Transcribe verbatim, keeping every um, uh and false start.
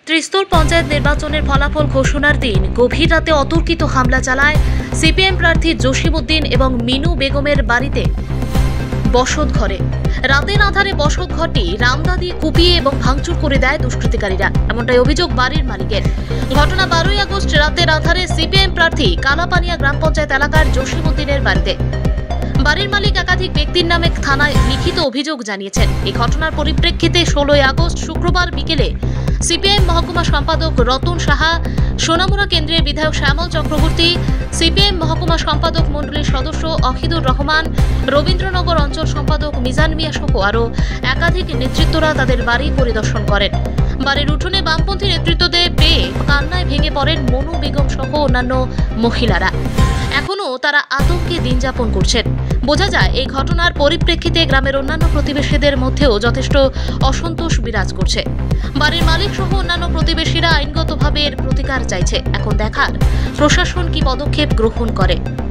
ত্রিস্তর পঞ্চায়েত নির্বাচনের ফলাফল ঘোষণার দিন গভীর রাতে অতর্কিত হামলা চালায় সিপিএম প্রার্থী জসিমউদ্দিন এবং মিনু বেগমের বাড়িতে বসত ঘরে। রাতের আধারে বসত ঘরটি রামদা দিয়ে কুপিয়ে এবং ভাঙচুর করে দেয় দুষ্কৃতিকারীরা, এমনটাই অভিযোগ বাড়ির মালিকের। ঘটনা বারোই আগস্ট রাতের আধারে সিপিএম প্রার্থী কালাপানিয়া গ্রাম পঞ্চায়েত এলাকার জসিমউদ্দিনের বাড়িতে। বাড়ির মালিক একাধিক ব্যক্তির নামে থানায় লিখিত অভিযোগ জানিয়েছেন। এই ঘটনার পরিপ্রেক্ষিতে ষোলোই আগস্ট শুক্রবার বিকেলে সিপিআইএম মহকুমা সম্পাদক রতন সাহা, সোনামুড়া কেন্দ্রের বিধায়ক শ্যামল চক্রবর্তী, সিপিআইএম মহকুমা সম্পাদক মণ্ডলীর সদস্য অখিদুর রহমান, রবীন্দ্রনগর অঞ্চল সম্পাদক মিজান মিয়া সহ আরও একাধিক নেতৃত্বরা তাদের বাড়ি পরিদর্শন করেন। বাড়ির উঠোনে বামপন্থী নেতৃত্বদের পেয়ে কান্নায় ভেঙে পড়েন মনু বেগম সহ অন্যান্য মহিলারা। এখনও তারা আতঙ্কে দিন যাপন করছেন। বোঝা যায় এই ঘটনার পরিপ্রেক্ষিতে গ্রামের অন্যান্য প্রতিবেশীদের মধ্যেও যথেষ্ট অসন্তোষ বিরাজ করছে। বাড়ির মালিক সহ অন্যান্য প্রতিবেশীরা আইনগতভাবে এর প্রতিকার চাইছে। এখন দেখার প্রশাসন কি পদক্ষেপ গ্রহণ করে।